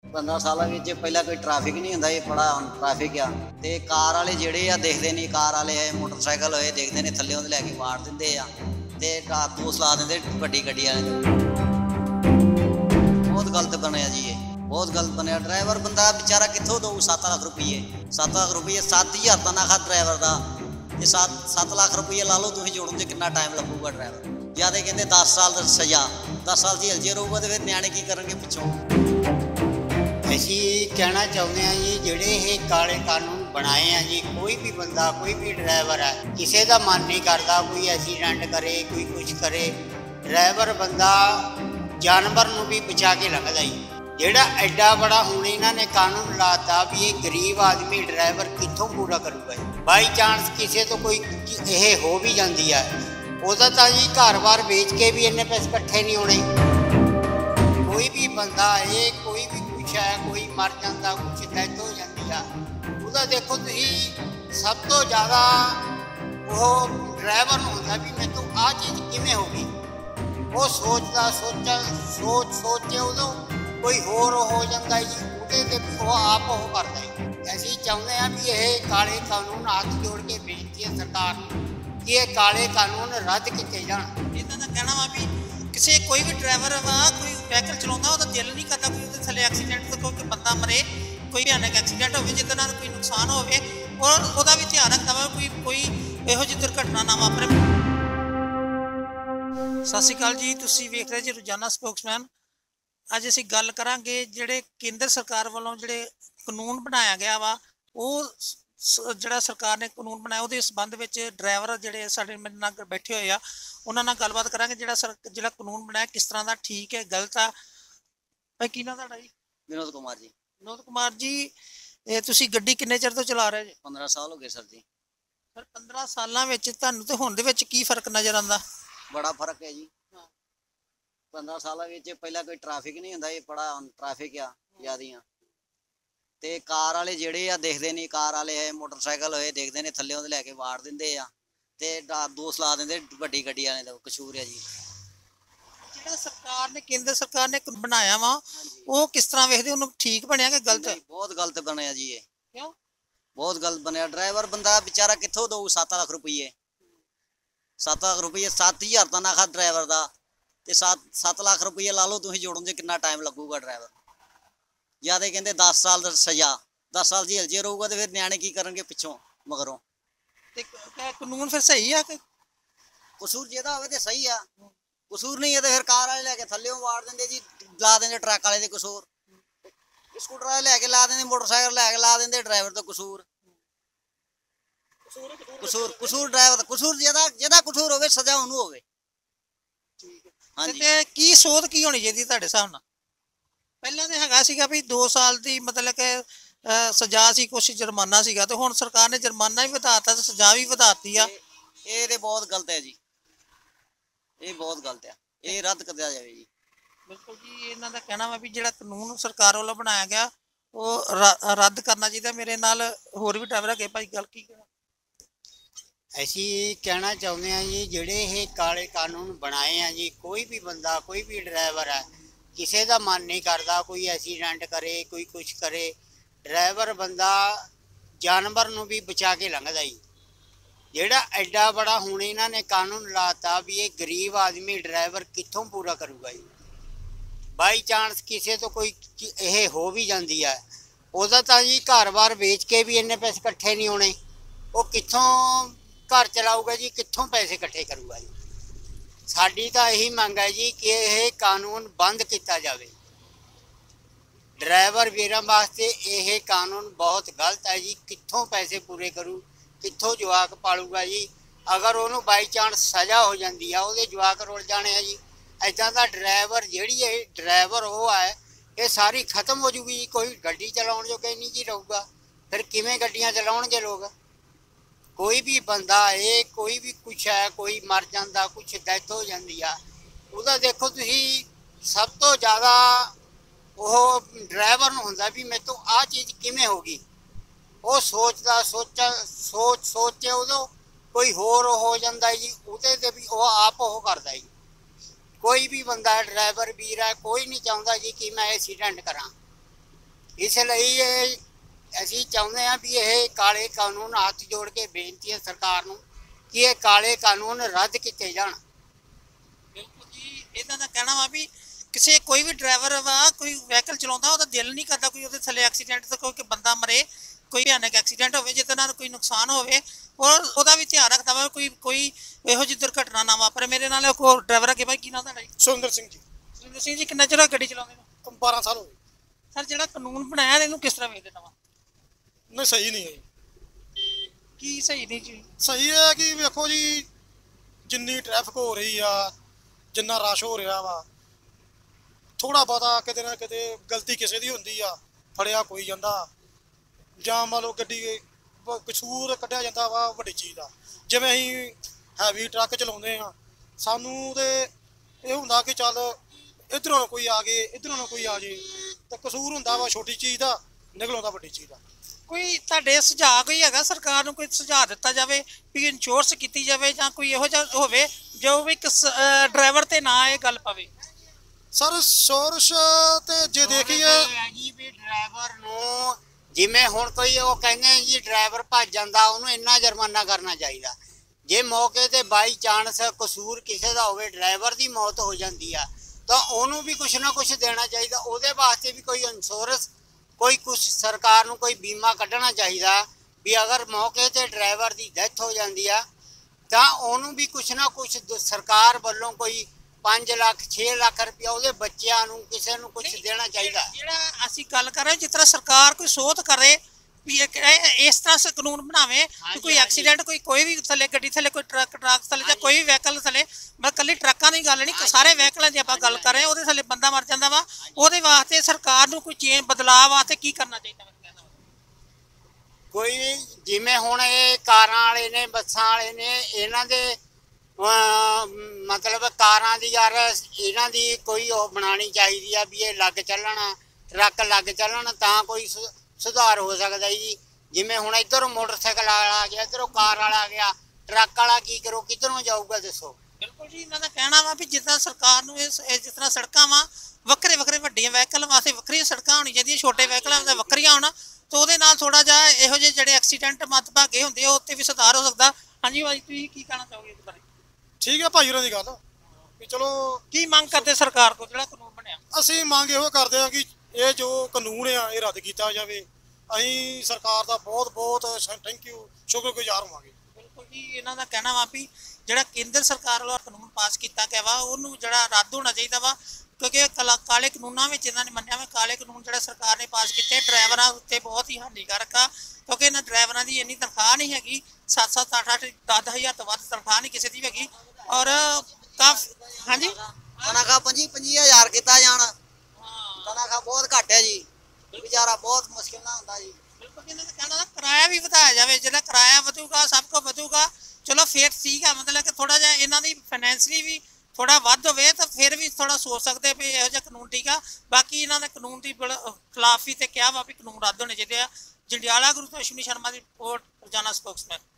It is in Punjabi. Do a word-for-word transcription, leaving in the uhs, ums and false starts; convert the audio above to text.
पंद्रह साल पहला कोई ट्रैफिक नहीं होंदा, ये बड़ा ट्रैफिक आ। ते कार वाले जिहड़े आ देखदे नहीं, कार वाले मोटरसाइकिल होए देखदे ने थल्ले ओंदे लैके वाड़ दिंदे आ ते दोस्त ला दिंदे वड्डी गड्डी वाले। बहुत गलत बनिया जी, ये बहुत गलत बनिया। ड्राइवर बंदा बेचारा कित्थों दऊ सत्त लाख रुपये, सत्त लाख रुपये सत्त हज़ार तनखा ड्राइवर का, ये सत्त सत्त लाख रुपये ला लो तुसीं जोड़न ते कितना टाइम लगूगा ड्राइवर। या ते कहंदे दस साल सज़ा, दस साल जेल च रहूगा तो फिर न्याणे की करनगे पिछों। ਅਸੀਂ ਕਹਿਣਾ ਚਾਹੁੰਦੇ ਹਾਂ ਜੀ, ਜਿਹੜੇ ਇਹ ਕਾਲੇ ਕਾਨੂੰਨ ਬਣਾਏ ਆ ਜੀ, ਕੋਈ ਵੀ ਬੰਦਾ ਕੋਈ ਵੀ ਡਰਾਈਵਰ ਹੈ, ਕਿਸੇ ਦਾ ਮਨ ਨਹੀਂ ਕਰਦਾ ਕੋਈ ਐਕਸੀਡੈਂਟ ਕਰੇ, ਕੋਈ ਕੁਛ ਕਰੇ। ਡਰਾਈਵਰ ਬੰਦਾ ਜਾਨਵਰ ਨੂੰ ਵੀ ਬਚਾ ਕੇ ਲੰਘਦਾ ਜੀ। ਜਿਹੜਾ ਐਡਾ ਬੜਾ ਹੁਣ ਇਹਨਾਂ ਨੇ ਕਾਨੂੰਨ ਲਾਤਾ ਵੀ ਇਹ ਗਰੀਬ ਆਦਮੀ ਡਰਾਈਵਰ ਕਿੱਥੋਂ ਪੂਰਾ ਕਰੂਗਾ ਜੀ। ਬਾਈ ਚਾਂਸ ਕਿਸੇ ਤੋਂ ਕੋਈ ਇਹ ਹੋ ਵੀ ਜਾਂਦੀ ਹੈ, ਉਹਦਾ ਤਾਂ ਜੀ ਘਰ-ਬਾਰ ਵੇਚ ਕੇ ਵੀ ਇੰਨੇ ਪੈਸੇ ਇਕੱਠੇ ਨਹੀਂ ਹੋਣੇ। ਕੋਈ ਵੀ ਬੰਦਾ ਇਹ ਕੋਈ ਵੀ है, कोई मर जाता, कुछ डेथ हो जाती है, ਉਹਦਾ ਦੇਖੋ ਤੁਸੀਂ ਸਭ ਤੋਂ ਜ਼ਿਆਦਾ ਉਹ ਡਰਾਈਵਰ ਨੂੰ ਹੁੰਦਾ ਵੀ ਮੈਨੂੰ ਆਹ ਚੀਜ਼ ਕਿਵੇਂ ਹੋ ਗਈ। ਉਹ ਸੋਚਦਾ ਸੋਚਾ ਸੋਚ ਸੋਚੇ ਉਦੋਂ ਕੋਈ ਹੋਰ ਹੋ ਜਾਂਦਾ ਜੀ, ਉਹਦੇ ਤੇ ਉਹ ਆਪ ਉਹ ਕਰਦਾ ਜੀ। ਅਸੀਂ ਚਾਹੁੰਦੇ ਹਾਂ ਵੀ ਇਹ ਕਾਲੇ ਕਾਨੂੰਨ ਹੱਥ ਜੋੜ ਕੇ ਬੇਨਤੀ ਹੈ ਸਰਕਾਰ ਨੂੰ ਕਿ ਇਹ ਕਾਲੇ ਕਾਨੂੰਨ ਰੱਦ ਕੀਤੇ ਜਾਣ। ਇਹਨਾਂ ਦਾ ਕਹਿਣਾ ਵਾ ਵੀ ਕਿਸੇ ਕੋਈ ਵੀ ਡਰਾਈਵਰ ਵਾ ਕੋਈ ਵਹੀਕਲ ਚਲਾਉਂਦਾ ਉਹਦਾ ਦਿਲ ਨਹੀਂ ਕਰਦਾ ਕੋਈ ਉਹਦੇ ਥੱਲੇ ਐਕਸੀਡੈਂਟ ਤੋਂ ਕੋਈ ਬੰਦਾ ਮਰੇ, ਕੋਈ ਭਿਆਨਕ ਐਕਸੀਡੈਂਟ ਹੋਵੇ ਜਿਹਦੇ ਨਾਲ ਕੋਈ ਨੁਕਸਾਨ ਹੋਵੇ, ਔਰ ਉਹਦਾ ਵੀ ਧਿਆਨ ਰੱਖਦਾ ਵਾ ਕੋਈ ਕੋਈ ਇਹੋ ਜਿਹੀ ਦੁਰਘਟਨਾ ਨਾ ਵਾਪਰੇ। ਸਤਿ ਸ਼੍ਰੀ ਅਕਾਲ ਜੀ, ਤੁਸੀਂ ਵੇਖ ਰਹੇ ਜੀ ਰੋਜ਼ਾਨਾ ਸਪੋਕਸਮੈਨ। ਅੱਜ ਅਸੀਂ ਗੱਲ ਕਰਾਂਗੇ ਜਿਹੜੇ ਕੇਂਦਰ ਸਰਕਾਰ ਵੱਲੋਂ ਜਿਹੜੇ ਕਾਨੂੰਨ ਬਣਾਇਆ ਗਿਆ ਵਾ, ਉਹ ਜਿਹੜਾ ਸਰਕਾਰ ਨੇ ਕਾਨੂੰਨ ਬਣਾਇਆ ਉਹਦੇ ਸੰਬੰਧ ਵਿੱਚ ਡਰਾਈਵਰ ਜਿਹੜੇ ਸਾਡੇ ਮੇਰੇ ਨਾਲ ਬੈਠੇ ਹੋਏ ਆ ਉਹਨਾਂ ਨਾਲ ਗੱਲਬਾਤ ਕਰਾਂਗੇ। ਜਿਹੜਾ ਸਰ ਜਿਹੜਾ ਕਾਨੂੰਨ ਬਣਾਇਆ ਕਿਸ ਤਰ੍ਹਾਂ ਦਾ ਠੀਕ ਹੈ ਗਲਤ ਆ। ਭਾਈ ਕੀ ਨਾਮ ਤੁਹਾਡਾ ਜੀ? ਵਿਨੋਦ ਕੁਮਾਰ ਜੀ। ਵਿਨੋਦ ਕੁਮਾਰ ਜੀ, ਇਹ ਤੁਸੀਂ ਗੱਡੀ ਕਿੰਨੇ ਚਿਰ ਤੋਂ ਚਲਾ ਰਹੇ ਜੀ? ਪੰਦਰਾਂ ਸਾਲ ਹੋ ਗਏ ਸਰ ਜੀ। ਸਰ ਪੰਦਰਾਂ ਸਾਲਾਂ ਵਿੱਚ ਤੁਹਾਨੂੰ ਤੇ ਹੁਣ ਦੇ ਵਿੱਚ ਕੀ ਫਰਕ ਨਜ਼ਰ ਆਉਂਦਾ? ਬੜਾ ਫਰਕ ਹੈ ਜੀ। ਪੰਦਰਾਂ ਸਾਲਾਂ ਵਿੱਚ ਪਹਿਲਾਂ ਕੋਈ ਟ੍ਰੈਫਿਕ ਨਹੀਂ ਹੁੰਦਾ, ਇਹ ਬੜਾ ਟ੍ਰੈਫਿਕ ਆ ਜ਼ਿਆਦੀਆਂ। ਤੇ ਕਾਰ ਵਾਲੇ ਜਿਹੜੇ ਆ ਦੇਖਦੇ ਨਹੀਂ, ਕਾਰ ਵਾਲੇ ਮੋਟਰਸਾਈਕਲ ਹੋਏ ਦੇਖਦੇ ਨੇ ਥੱਲੇ ਉਹਦੇ ਲੈ ਕੇ ਵਾੜ ਦਿੰਦੇ ਆ ਤੇ ਦੋਸਤ ਲਾ ਦਿੰਦੇ ਵੱਡੀ ਗੱਡੀ ਵਾਲੇ ਦਾ ਕਸੂਰ ਹੈ ਜੀ। ਜਿਹੜਾ ਸਰਕਾਰ ਨੇ ਕੇਂਦਰ ਸਰਕਾਰ ਨੇ ਬਣਾਇਆ ਵਾ ਉਹ ਕਿਸ ਤਰ੍ਹਾਂ ਵੇਖਦੇ, ਉਹਨੂੰ ਠੀਕ ਬਣਿਆ ਕਿ ਗਲਤ? ਬਹੁਤ ਗਲਤ ਬਣਿਆ ਜੀ, ਇਹ ਕਿਉਂ ਬਹੁਤ ਗਲਤ ਬਣਿਆ। ਡਰਾਈਵਰ ਬੰਦਾ ਵਿਚਾਰਾ ਕਿੱਥੋਂ ਦਊ ਸੱਤ ਲੱਖ ਰੁਪਈਏ, ਸੱਤ ਲੱਖ ਰੁਪਈਏ ਸੱਤ ਹਜ਼ਾਰ ਤਨਖਾ ਡਰਾਈਵਰ ਦਾ ਤੇ ਸੱਤ ਸੱਤ ਲੱਖ ਰੁਪਈਏ ਲਾ ਲਓ ਤੁਸੀਂ ਜੋੜਨ 'ਚ ਕਿੰਨਾ ਟਾਈਮ ਲੱਗੂਗਾ ਡਰਾਈਵਰ। ਜਾਂ ਤੇ ਕਹਿੰਦੇ ਦਸ ਸਾਲ ਸਜ਼ਾ, ਦਸ ਸਾਲ ਜੇਲ੍ਹ 'ਚ ਰਹੂਗਾ ਤੇ ਫਿਰ ਨਿਆਣੇ ਕੀ ਕਰਨਗੇ ਪਿੱਛੋਂ ਮਗਰੋਂ। ਤੇ ਕਾਨੂੰਨ ਫਿਰ ਸਹੀ ਆ ਕਿ ਕਸੂਰ ਜਿਹਦਾ ਹੋਵੇ ਤੇ ਸਹੀ ਆ, ਕਸੂਰ ਨਹੀਂ ਹੈ ਤੇ ਫਿਰ ਕਾਰ ਵਾਲੇ ਲੈ ਕੇ ਥੱਲਿਓਂ ਵਾੜ ਦਿੰਦੇ ਜੀ, ਲਾ ਦਿੰਦੇ ਟਰੱਕ ਵਾਲੇ ਦੇ ਕਸੂਰ, ਸਕੂਟਰ ਵਾਲੇ ਲੈ ਕੇ ਲਾ ਦਿੰਦੇ, ਮੋਟਰਸਾਈਕਲ ਲੈ ਕੇ ਲਾ ਦਿੰਦੇ ਡਰਾਈਵਰ ਤੋਂ ਕਸੂਰ। ਕਸੂਰ ਕਸੂਰ ਡਰਾਈਵਰ ਦਾ ਕਸੂਰ, ਜਿਹਦਾ ਜਿਹਦਾ ਕਸੂਰ ਹੋਵੇ ਸਜ਼ਾ ਉਹਨੂੰ ਹੋਵੇ। ਹਾਂਜੀ, ਤੇ ਕੀ ਸੋਧ ਕੀ ਹੋਣੀ ਚਾਹੀਦੀ ਤੁਹਾਡੇ ਹਿਸਾਬ ਨਾਲ? ਪਹਿਲਾਂ ਤੇ ਹੈਗਾ ਸੀਗਾ ਵੀ ਦੋ ਸਾਲ ਦੀ ਮਤਲਬ ਕਿ ਸਜ਼ਾ ਸੀ, ਕੁਛ ਜੁਰਮਾਨਾ ਸੀਗਾ, ਤੇ ਹੁਣ ਸਰਕਾਰ ਨੇ ਜੁਰਮਾਨਾ ਵੀ ਵਧਾਤਾ ਤੇ ਸਜ਼ਾ ਵੀ ਵਧਾਤੀ ਆ। ਇਹ ਤੇ ਬਹੁਤ ਗਲਤ ਹੈ ਜੀ, ਇਹ ਬਹੁਤ ਗਲਤ ਆ, ਇਹ ਰੱਦ ਕਰਿਆ ਜਾਵੇ ਜੀ। ਬਿਲਕੁਲ ਜੀ, ਇਹਨਾਂ ਦਾ ਕਹਿਣਾ ਵਾ ਵੀ ਜਿਹੜਾ ਕਾਨੂੰਨ ਸਰਕਾਰ ਵੱਲੋਂ ਬਣਾਇਆ ਗਿਆ ਉਹ ਰੱਦ ਕਰਨਾ ਚਾਹੀਦਾ। ਮੇਰੇ ਨਾਲ ਹੋਰ ਵੀ ਡਰਾਈਵਰ ਹੈਗੇ, ਭਾਈ ਗੱਲ ਕੀ ਕਹਿਣਾ? ਅਸੀਂ ਕਹਿਣਾ ਚਾਹੁੰਦੇ ਹਾਂ ਜੀ, ਜਿਹੜੇ ਇਹ ਕਾਲੇ ਕਾਨੂੰਨ ਬਣਾਏ ਆ ਜੀ, ਕੋਈ ਵੀ ਬੰਦਾ ਕੋਈ ਵੀ ਡਰਾਈਵਰ ਹੈ, ਕਿਸੇ ਦਾ ਮਨ ਨਹੀਂ ਕਰਦਾ ਕੋਈ ਐਕਸੀਡੈਂਟ ਕਰੇ, ਕੋਈ ਕੁਛ ਕਰੇ। ਡਰਾਈਵਰ ਬੰਦਾ ਜਾਨਵਰ ਨੂੰ ਵੀ ਬਚਾ ਕੇ ਲੰਘਦਾ ਜੀ। ਜਿਹੜਾ ਐਡਾ ਬੜਾ ਹੁਣ ਇਹਨਾਂ ਨੇ ਕਾਨੂੰਨ ਲਾਤਾ ਵੀ ਇਹ ਗਰੀਬ ਆਦਮੀ ਡਰਾਈਵਰ ਕਿੱਥੋਂ ਪੂਰਾ ਕਰੂਗਾ ਜੀ। ਬਾਈ ਚਾਂਸ ਕਿਸੇ ਤੋਂ ਕੋਈ ਇਹ ਹੋ ਵੀ ਜਾਂਦੀ ਹੈ, ਉਹਦਾ ਤਾਂ ਜੀ ਘਰ-ਬਾਰ ਵੇਚ ਕੇ ਵੀ ਇੰਨੇ ਪੈਸੇ ਇਕੱਠੇ ਨਹੀਂ ਹੋਣੇ। ਉਹ ਕਿੱਥੋਂ ਘਰ ਚਲਾਊਗਾ ਜੀ, ਕਿੱਥੋਂ ਪੈਸੇ ਇਕੱਠੇ ਕਰੂਗਾ ਜੀ। ਸਾਡੀ ਤਾਂ ਇਹੀ ਮੰਗ ਹੈ ਜੀ ਕਿ ਇਹ ਕਾਨੂੰਨ ਬੰਦ ਕੀਤਾ ਜਾਵੇ। ਡਰਾਈਵਰ ਵੀਰਾਂ ਵਾਸਤੇ ਇਹ ਕਾਨੂੰਨ ਬਹੁਤ ਗਲਤ ਹੈ ਜੀ। ਕਿੱਥੋਂ ਪੈਸੇ ਪੂਰੇ ਕਰੂ, ਕਿੱਥੋਂ ਜਵਾਕ ਪਾਲੂਗਾ ਜੀ। ਅਗਰ ਉਹਨੂੰ ਬਾਈ ਚਾਂਸ ਸਜ਼ਾ ਹੋ ਜਾਂਦੀ ਆ, ਉਹਦੇ ਜਵਾਕ ਰੁਲ ਜਾਣੇ ਆ ਜੀ। ਇੱਦਾਂ ਦਾ ਡਰਾਈਵਰ ਜਿਹੜੀ ਇਹ ਡਰਾਈਵਰ ਉਹ ਹੈ, ਇਹ ਸਾਰੀ ਖਤਮ ਹੋ ਜੂਗੀ ਜੀ। ਕੋਈ ਗੱਡੀ ਚਲਾਉਣ ਜੋਗਾ ਨਹੀਂ ਜੀ ਰਹੂਗਾ, ਫਿਰ ਕਿਵੇਂ ਗੱਡੀਆਂ ਚਲਾਉਣਗੇ ਲੋਕ? ਕੋਈ ਵੀ ਬੰਦਾ ਇਹ ਕੋਈ ਵੀ ਕੁਛ ਹੈ, ਕੋਈ ਮਰ ਜਾਂਦਾ, ਕੁਛ ਡੈਥ ਹੋ ਜਾਂਦੀ ਆ, ਉਹਦਾ ਦੇਖੋ ਤੁਸੀਂ ਸਭ ਤੋਂ ਜ਼ਿਆਦਾ ਉਹ ਡਰਾਈਵਰ ਨੂੰ ਹੁੰਦਾ ਵੀ ਮੇਰੇ ਤੋਂ ਆਹ ਚੀਜ਼ ਕਿਵੇਂ ਹੋ ਗਈ। ਉਹ ਸੋਚਦਾ ਸੋਚਾ ਸੋਚ ਸੋਚੇ ਉਦੋਂ ਕੋਈ ਹੋਰ ਹੋ ਜਾਂਦਾ ਜੀ, ਉਹਦੇ ਤੇ ਵੀ ਉਹ ਆਪ ਉਹ ਕਰਦਾ ਜੀ। ਕੋਈ ਵੀ ਬੰਦਾ ਡਰਾਈਵਰ ਵੀਰ ਹੈ, ਕੋਈ ਨਹੀਂ ਚਾਹੁੰਦਾ ਜੀ ਕਿ ਮੈਂ ਐਕਸੀਡੈਂਟ ਕਰਾਂ। ਇਸ ਲਈ ਇਹ ਅਸੀਂ ਚਾਹੁੰਦੇ ਹਾਂ ਵੀ ਇਹ ਕਾਲੇ ਕਾਨੂੰਨ ਹੱਥ ਜੋੜ ਕੇ ਬੇਨਤੀ ਹੈ ਸਰਕਾਰ ਨੂੰ ਕਿ ਇਹ ਕਾਲੇ ਕਾਨੂੰਨ ਰੱਦ ਕੀਤੇ ਜਾਣ। ਬਿਲਕੁਲ ਜੀ, ਇਹਨਾਂ ਦਾ ਕਹਿਣਾ ਵਾ ਵੀ ਕਿਸੇ ਕੋਈ ਵੀ ਡਰਾਈਵਰ ਵਾ ਕੋਈ ਵਹੀਕਲ ਚਲਾਉਂਦਾ ਉਹਦਾ ਦਿਲ ਨਹੀਂ ਕਰਦਾ ਕੋਈ ਉਹਦੇ ਥੱਲੇ ਐਕਸੀਡੈਂਟ ਤੇ ਕੋਈ ਬੰਦਾ ਮਰੇ, ਕੋਈ ਭਿਆਨਕ ਐਕਸੀਡੈਂਟ ਹੋਵੇ ਜਿਹਦੇ ਨਾਲ ਕੋਈ ਨੁਕਸਾਨ ਹੋਵੇ, ਔਰ ਉਹਦਾ ਵੀ ਧਿਆਨ ਰੱਖਦਾ ਵਾ ਕੋਈ ਕੋਈ ਇਹੋ ਜਿਹੀ ਦੁਰਘਟਨਾ ਨਾ ਵਾਪਰੇ। ਮੇਰੇ ਨਾਲ ਇੱਕ ਹੋਰ ਡਰਾਈਵਰ ਅੱਗੇ ਬਾਈ, ਕੀ ਨਾਮ ਤੁਹਾਡਾ ਜੀ? ਸੁਰਿੰਦਰ ਸਿੰਘ ਜੀ। ਸੁਰਿੰਦਰ ਸਿੰਘ ਜੀ, ਕਿੰਨਾ ਚਿਰ ਹੋਇਆ ਗੱਡੀ ਚਲਾਉਂਦੇ ਨੂੰ? ਬਾਰਾਂ ਸਾਲ ਹੋ ਗਏ। ਸਰ, ਜਿਹੜਾ ਕਾਨੂੰਨ ਬਣਾਇਆ ਇਹਨੂੰ ਕਿਸ ਤਰ੍ਹਾਂ ਵੇਖਦੇ ਨਵਾਂ? ਨਹੀਂ, ਸਹੀ ਨਹੀਂ ਹੈ ਜੀ। ਕੀ ਸਹੀ ਨਹੀਂ ਜੀ? ਸਹੀ ਹੈ ਕਿ ਵੇਖੋ ਜੀ, ਜਿੰਨੀ ਟ੍ਰੈਫਿਕ ਹੋ ਰਹੀ ਆ, ਜਿੰਨਾ ਰਸ਼ ਹੋ ਰਿਹਾ ਵਾ, ਥੋੜਾ ਬਹੁਤਾ ਕਿਤੇ ਨਾ ਕਿਤੇ ਗਲਤੀ ਕਿਸੇ ਦੀ ਹੁੰਦੀ ਆ, ਫੜਿਆ ਕੋਈ ਜਾਂਦਾ, ਜਾਂ ਮੰਨ ਲਓ ਗੱਡੀ ਬ- ਕਸੂਰ ਕੱਢਿਆ ਜਾਂਦਾ ਵਾ ਵੱਡੀ ਚੀਜ਼ ਦਾ। ਜਿਵੇਂ ਅਸੀਂ ਹੈਵੀ ਟਰੱਕ ਚਲਾਉਂਦੇ ਆ, ਸਾਨੂੰ ਤੇ ਇਹ ਹੁੰਦਾ ਕਿ ਚੱਲ ਇੱਧਰੋਂ ਕੋਈ ਆ ਗਏ, ਇੱਧਰੋਂ ਕੋਈ ਆ ਜੇ, ਤਾਂ ਕਸੂਰ ਹੁੰਦਾ ਵਾ ਛੋਟੀ ਚੀਜ਼ ਦਾ, ਨਿਕਲ ਆਉਂਦਾ ਵੱਡੀ ਚੀਜ਼ ਦਾ। ਕੋਈ ਤੁਹਾਡੇ ਸੁਝਾਅ ਕੋਈ ਹੈਗਾ ਸਰਕਾਰ ਨੂੰ, ਕੋਈ ਸੁਝਾਅ ਦਿੱਤਾ ਜਾਵੇ ਵੀ ਇੰਸ਼ੋਰੈਂਸ ਕੀਤੀ ਜਾਵੇ ਜਾਂ ਕੋਈ ਇਹੋ ਜਿਹਾ ਹੋਵੇ ਜੋ ਵੀ ਡਰਾਈਵਰ ਤੇ ਨਾ ਇਹ ਗੱਲ ਪਵੇ? ਸਰ, ਸੋਰਸ ਤੇ ਜੇ ਦੇਖੀਏ ਜੀ ਵੀ ਡਰਾਈਵਰ ਨੂੰ, ਜਿਵੇਂ ਹੁਣ ਕੋਈ ਉਹ ਕਹਿੰਦੇ ਜੀ ਡਰਾਈਵਰ ਭੱਜ ਜਾਂਦਾ ਉਹਨੂੰ ਇੰਨਾ ਜੁਰਮਾਨਾ ਕਰਨਾ ਚਾਹੀਦਾ। ਜੇ ਮੌਕੇ ਤੇ ਬਾਈ ਚਾਂਸ ਕਸੂਰ ਕਿਸੇ ਦਾ ਹੋਵੇ, ਡਰਾਈਵਰ ਦੀ ਮੌਤ ਹੋ ਜਾਂਦੀ ਆ, ਤਾਂ ਉਹਨੂੰ ਵੀ ਕੁਛ ਨਾ ਕੁਛ ਦੇਣਾ ਚਾਹੀਦਾ। ਉਹਦੇ ਵਾਸਤੇ ਵੀ ਕੋਈ ਇੰਸ਼ੋਰੈਂਸ, ਕੋਈ ਕੁਛ ਸਰਕਾਰ ਨੂੰ ਕੋਈ ਬੀਮਾ ਕੱਢਣਾ ਚਾਹੀਦਾ ਵੀ ਅਗਰ ਮੌਕੇ ਤੇ ਡਰਾਈਵਰ ਦੀ ਡੈਥ ਹੋ ਜਾਂਦੀ ਆ ਤਾਂ ਉਹਨੂੰ ਵੀ ਕੁਛ ਨਾ ਕੁਛ ਦ- ਸਰਕਾਰ ਵੱਲੋਂ ਕੋਈ ਪੰਜ ਲੱਖ ਛੇ ਲੱਖ ਰੁਪਇਆ ਉਹਦੇ ਬੱਚਿਆਂ ਨੂੰ ਕਿਸੇ ਨੂੰ ਕੁਛ ਦੇਣਾ ਚਾਹੀਦਾ। ਜਿਹੜਾ ਅਸੀਂ ਗੱਲ ਕਰ ਰਹੇ ਜਿਸ ਤਰ੍ਹਾਂ ਸਰਕਾਰ ਕੋਈ ਸੋਧ ਕਰੇ ਵੀ ਇਹ- ਇਹ- ਇਸ ਤਰ੍ਹਾਂ ਸੇ ਕਾਨੂੰਨ ਬਣਾਵੇ ਕਿ ਕੋਈ ਐਕਸੀਡੈਂਟ, ਕੋਈ ਕੋਈ ਵੀ ਥੱਲੇ ਗੱਡੀ ਥੱਲੇ, ਕੋਈ ਟਰੱਕ ਟਰੱਕ ਥੱਲੇ ਜਾਂ ਕੋਈ ਵੀ ਵਹੀਕਲ ਥੱਲੇ, ਮੈਂ ਕੱਲੀ ਟਰੱਕਾਂ ਦੀ ਗੱਲ ਨਹੀਂ, ਸਾਰੇ ਵਹੀਕਲਾਂ ਦੀ ਆਪਾਂ ਗੱਲ ਕਰ ਰਹੇ ਹਾਂ, ਉਹਦੇ ਥੱਲੇ ਬੰਦਾ ਮਰ ਜਾਂਦਾ ਵਾ, ਉਹਦੇ ਵਾਸਤੇ ਸਰਕਾਰ ਨੂੰ ਕੋਈ ਚੇਂਜ ਬਦਲਾਅ ਵਾਸਤੇ ਕੀ ਕਰਨਾ ਚਾਹੀਦਾ? ਕੋਈ ਜਿਵੇਂ ਹੁਣ ਇਹ ਕਾਰਾਂ ਵਾਲੇ ਨੇ, ਬੱਸਾਂ ਵਾਲੇ ਨੇ, ਇਹਨਾਂ ਦੇ ਅਹ, ਮਤਲਬ ਕਾਰਾਂ ਦੀ ਯਾਰ ਇਹਨਾਂ ਦੀ ਕੋਈ ਉਹ ਬਣਾਉਣੀ ਚਾਹੀਦੀ ਆ ਵੀ ਇਹ ਲੱਗ ਚੱਲਣ, ਟਰੱਕ ਲੱਗ ਚੱਲਣ ਤਾਂ ਕੋਈ ਸੁ- ਸੁਧਾਰ ਹੋ ਸਕਦਾ ਜੀ। ਜਿਵੇਂ ਹੁਣ ਇੱਧਰੋਂ ਮੋਟਰਸਾਈਕਲ ਵਾਲਾ ਆ ਗਿਆ, ਇੱਧਰੋਂ ਕਾਰ ਵਾਲਾ ਆ ਗਿਆ, ਟਰੱਕ ਵਾਲਾ ਕੀ ਕਰੂ, ਕਿੱਧਰੋਂ ਜਾਊਗਾ ਦੱਸੋ? ਬਿਲਕੁਲ ਜੀ, ਇਹਨਾਂ ਦਾ ਕਹਿਣਾ ਵਾ ਵੀ ਜਿੱਦਾਂ ਸਰਕਾਰ ਨੂੰ ਇਸ ਇਹ ਜਿਸ ਤਰ੍ਹਾਂ ਸੜਕਾਂ ਵਾ ਵੱਖਰੇ ਵੱਖਰੇ ਵੱਡੀਆਂ ਵਹੀਕਲ ਵਾਸਤੇ ਵੱਖਰੀਆਂ ਸੜਕਾਂ ਹੋਣੀ ਚਾਹੀਦੀਆਂ, ਛੋਟੇ ਵਹੀਕਲਾਂ ਵਾਸਤੇ ਵੱਖਰੀਆਂ ਹੋਣ, ਤਾਂ ਉਹਦੇ ਨਾਲ ਥੋੜਾ ਜਿਹਾ ਇਹੋ ਜਿਹੇ ਜਿਹੜੇ ਐਕਸੀਡੈਂਟ ਮੱਦਭਾਗੇ ਹੁੰਦੇ ਆ ਉੱਤੇ ਵੀ ਸੁਧਾਰ ਹੋ ਸਕਦਾ। ਹਾਂਜੀ ਭਾਈ, ਤੁਸੀਂ ਕੀ ਕਹਿਣਾ ਚਾਹੋਗੇ ਇਸ ਬਾਰੇ? ਠੀਕ ਹੈ ਭਾਈ ਹੋਰਾਂ ਦੀ ਗੱਲ ਵੀ ਚਲੋ, ਕੀ ਮੰਗ ਕਰਦੇ ਸਰਕਾਰ ਕੋਲ ਜਿਹੜਾ ਕਾਨੂੰਨ ਬਣਿਆ? ਅਸੀਂ ਮੰਗ ਇਹੋ ਕਰਦੇ ਹਾਂ ਕਿ ਇਹ ਜੋ ਕਾਨੂੰਨ ਆ ਇਹ ਰੱਦ ਕੀਤਾ ਜਾਵੇ। ਅਸੀਂ ਸਰਕਾਰ ਦਾ ਬਹੁਤ ਬਹੁਤ ਥੈਂਕ ਯੂ, ਸ਼ੁਕਰਗੁਜ਼ਾਰ ਹੋਵਾਂਗੇ। ਬਿਲਕੁਲ ਜੀ, ਇਹਨਾਂ ਦਾ ਕਹਿਣਾ ਵਾ ਵੀ ਜਿਹੜਾ ਕੇਂਦਰ ਸਰਕਾਰ ਵੱਲੋਂ ਕਾਨੂੰਨ ਪਾਸ ਕੀਤਾ ਗਿਆ ਵਾ ਉਹਨੂੰ ਜਿਹੜਾ ਰੱਦ ਹੋਣਾ ਚਾਹੀਦਾ ਵਾ, ਕਿਉਂਕਿ ਇਹ ਕਲਾ ਕਾਲੇ ਕਾਨੂੰਨਾਂ ਵਿੱਚ ਇਹਨਾਂ ਨੇ ਮੰਨਿਆ ਵਾ ਕਾਲੇ ਕਾਨੂੰਨ ਜਿਹੜਾ ਸਰਕਾਰ ਨੇ ਪਾਸ ਕੀਤੇ ਡਰਾਈਵਰਾਂ ਉੱਤੇ ਬਹੁਤ ਹੀ ਹਾਨੀਕਾਰਕ ਆ, ਕਿਉਂਕਿ ਇਹਨਾਂ ਡਰਾਈਵਰਾਂ ਦੀ ਇੰਨੀ ਤਨਖਾਹ ਨਹੀਂ ਹੈਗੀ, ਸੱਤ ਸੱਤ ਅੱਠ ਅੱਠ ਦਸ ਦਸ ਹਜ਼ਾਰ ਤੋਂ ਵੱਧ ਤਨਖਾਹ ਨਹੀਂ ਕਿਸੇ ਦੀ ਹੈਗੀ। ਔਰ ਕਾਫੀ, ਹਾਂਜੀ, ਤਨਖਾਹ ਪੰਜੀ ਪੰਜੀ ਹਜ਼ਾਰ ਕੀਤਾ ਜਾਣ, ਤਨਖਾਹ ਬਹੁਤ ਘੱਟ ਹੈ ਜੀ, ਵਿਚਾਰਾ ਬਹੁਤ ਮੁਸ਼ਕਿਲ ਨਾਲ ਹੁੰਦਾ ਜੀ। ਬਿਲਕੁਲ, ਇਹਨਾਂ ਦਾ ਕਹਿਣਾ ਕਿਰਾਇਆ ਵੀ ਵਧਾਇਆ ਜਾਵੇ, ਜਿਹੜਾ ਕਿਰਾਇਆ ਵਧੂਗਾ ਸਭ ਕੁਝ ਵਧੂਗਾ, ਚਲੋ ਫਿਰ ਠੀਕ ਆ, ਮਤਲਬ ਕਿ ਥੋੜਾ ਜਿਹਾ ਇਹਨਾਂ ਦੀ ਫਾਈਨੈਂਸ਼ਲੀ ਵੀ ਥੋੜਾ ਵੱਧ ਹੋਵੇ ਤਾਂ ਫਿਰ ਵੀ ਥੋੜਾ ਸੋਚ ਸਕਦੇ ਵੀ ਇਹੋ ਜਿਹਾ ਕਾਨੂੰਨ ਠੀਕ ਆ। ਬਾਕੀ ਇਹਨਾਂ ਦਾ ਕਾਨੂੰਨ ਦੀ ਖਿਲਾਫੀ ਤੇ ਕਿਹਾ ਵਾ ਵੀ ਕਾਨੂੰਨ ਰੱਦ ਹੋਣੇ ਚਾਹੀਦੇ ਆ। ਜੰਡਿਆਲਾ ਗੁਰੂ ਤੋਂ ਅਸ਼ਵਨੀ ਸ਼ਰਮਾ ਦੀ ਰਿਪੋਰਟ, ਰੋਜ਼ਾਨਾ ਸਪੋਕਸਮੈਨ।